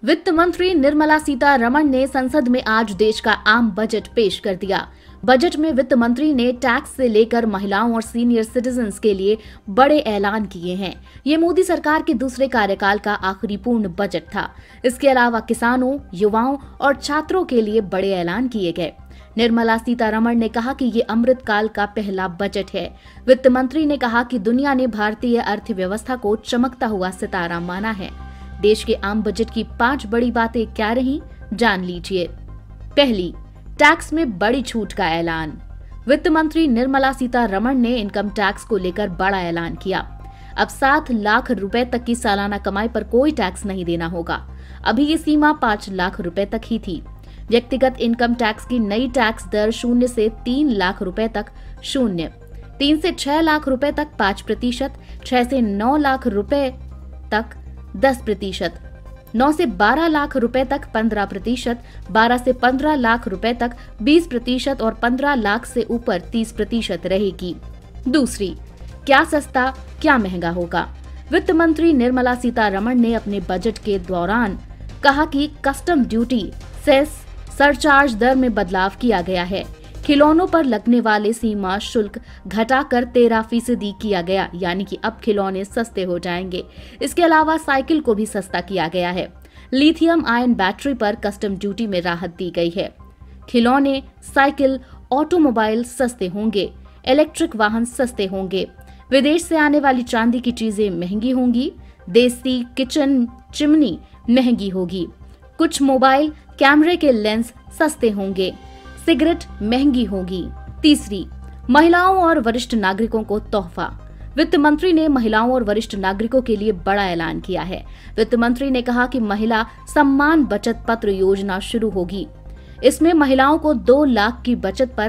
वित्त मंत्री निर्मला सीतारमण ने संसद में आज देश का आम बजट पेश कर दिया। बजट में वित्त मंत्री ने टैक्स से लेकर महिलाओं और सीनियर सिटीजन्स के लिए बड़े ऐलान किए हैं। ये मोदी सरकार के दूसरे कार्यकाल का आखिरी पूर्ण बजट था। इसके अलावा किसानों, युवाओं और छात्रों के लिए बड़े ऐलान किए गए। निर्मला सीतारमण ने कहा कि ये अमृतकाल का पहला बजट है। वित्त मंत्री ने कहा कि दुनिया ने भारतीय अर्थव्यवस्था को चमकता हुआ सितारा माना है। देश के आम बजट की 5 बड़ी बातें क्या रही, जान लीजिए। पहली, टैक्स में बड़ी छूट का ऐलान। वित्त मंत्री निर्मला सीतारमण ने इनकम टैक्स को लेकर बड़ा ऐलान किया। अब 7 लाख रुपए तक की सालाना कमाई पर कोई टैक्स नहीं देना होगा। अभी ये सीमा 5 लाख रुपए तक ही थी। व्यक्तिगत इनकम टैक्स की नई टैक्स दर 0 से 3 लाख रुपए तक 0, 3 से 6 लाख रुपए तक 5%, 6 से 9 लाख रुपए तक 10%, 9 से 12 लाख रुपए तक 15%, 12 से 15 लाख रुपए तक 20% और 15 लाख से ऊपर 30% रहेगी। दूसरी, क्या सस्ता क्या महंगा होगा। वित्त मंत्री निर्मला सीतारमण ने अपने बजट के दौरान कहा कि कस्टम ड्यूटी, सेस, सरचार्ज दर में बदलाव किया गया है। खिलौनों पर लगने वाले सीमा शुल्क घटाकर 13% किया गया, यानी कि अब खिलौने सस्ते हो जाएंगे। इसके अलावा साइकिल को भी सस्ता किया गया है। लिथियम आयन बैटरी पर कस्टम ड्यूटी में राहत दी गई है। खिलौने, साइकिल, ऑटोमोबाइल सस्ते होंगे। इलेक्ट्रिक वाहन सस्ते होंगे। विदेश से आने वाली चांदी की चीजें महंगी होंगी। देसी किचन चिमनी महंगी होगी। कुछ मोबाइल कैमरे के लेंस सस्ते होंगे। सिगरेट महंगी होगी। तीसरी, महिलाओं और वरिष्ठ नागरिकों को तोहफा। वित्त मंत्री ने महिलाओं और वरिष्ठ नागरिकों के लिए बड़ा ऐलान किया है। वित्त मंत्री ने कहा कि महिला सम्मान बचत पत्र योजना शुरू होगी। इसमें महिलाओं को 2 लाख की बचत पर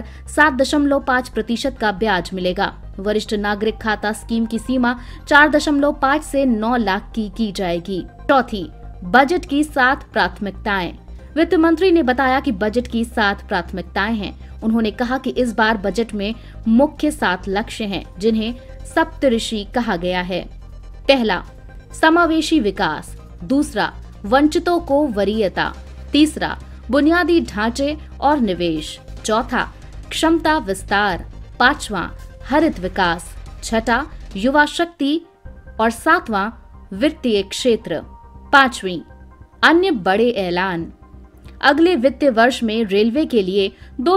7.5% का ब्याज मिलेगा। वरिष्ठ नागरिक खाता स्कीम की सीमा 4.5 से 9 लाख की जाएगी। चौथी, बजट की 7 प्राथमिकताएं। वित्त मंत्री ने बताया कि बजट की 7 प्राथमिकताएं हैं। उन्होंने कहा कि इस बार बजट में मुख्य 7 लक्ष्य हैं, जिन्हें सप्तऋषि कहा गया है। पहला, समावेशी विकास। दूसरा, वंचितों को वरीयता। तीसरा, बुनियादी ढांचे और निवेश। चौथा, क्षमता विस्तार। 5वां, हरित विकास। 6ठा, युवा शक्ति और 7वां, वित्तीय क्षेत्र। 5वीं, अन्य बड़े ऐलान। अगले वित्तीय वर्ष में रेलवे के लिए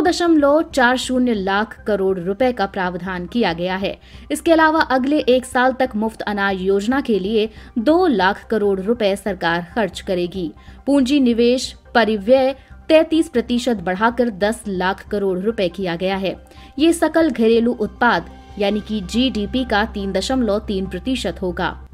2.40 लाख करोड़ रुपए का प्रावधान किया गया है। इसके अलावा अगले 1 साल तक मुफ्त अनाज योजना के लिए 2 लाख करोड़ रुपए सरकार खर्च करेगी। पूंजी निवेश परिव्यय 33% बढ़ाकर 10 लाख करोड़ रुपए किया गया है। ये सकल घरेलू उत्पाद यानी कि GDP का 3.3% होगा।